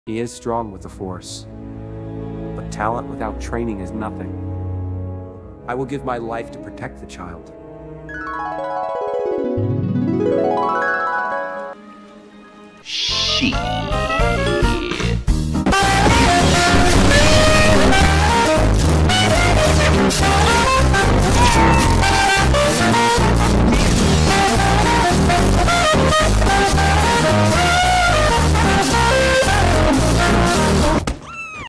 He is strong with the Force, but talent without training is nothing. I will give my life to protect the child. She